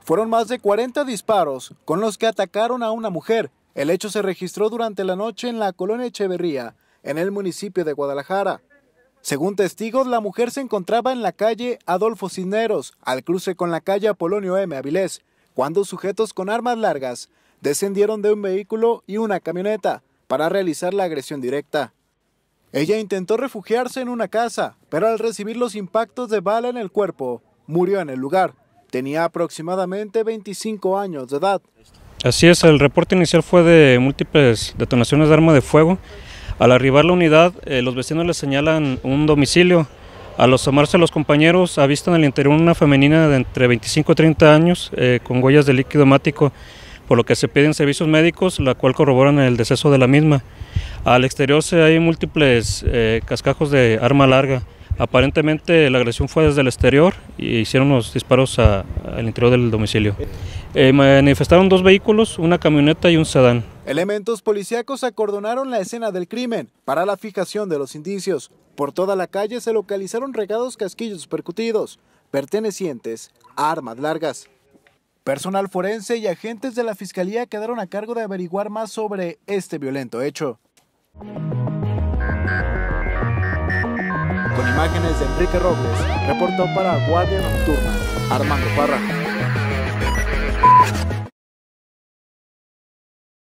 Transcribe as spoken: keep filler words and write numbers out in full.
Fueron más de cuarenta disparos con los que atacaron a una mujer. El hecho se registró durante la noche en la colonia Echeverría, en el municipio de Guadalajara. Según testigos, la mujer se encontraba en la calle Adolfo Cisneros, al cruce con la calle Apolonio M. Avilés, cuando sujetos con armas largas descendieron de un vehículo y una camioneta para realizar la agresión directa. Ella intentó refugiarse en una casa, pero al recibir los impactos de bala en el cuerpo, murió en el lugar. Tenía aproximadamente veinticinco años de edad. Así es, el reporte inicial fue de múltiples detonaciones de arma de fuego. Al arribar la unidad, eh, los vecinos le señalan un domicilio. Al asomarse a los compañeros, avistan en el interior una femenina de entre veinticinco y treinta años eh, con huellas de líquido hemático, por lo que se piden servicios médicos, la cual corroboran el deceso de la misma. Al exterior se hay múltiples eh, cascajos de arma larga. Aparentemente la agresión fue desde el exterior y hicieron los disparos a, al interior del domicilio. Eh, manifestaron dos vehículos, una camioneta y un sedán. Elementos policíacos acordonaron la escena del crimen para la fijación de los indicios. Por toda la calle se localizaron regados casquillos percutidos, pertenecientes a armas largas. Personal forense y agentes de la Fiscalía quedaron a cargo de averiguar más sobre este violento hecho. Con imágenes de Enrique Robles, reportó para Guardia Nocturna, Armando Parra.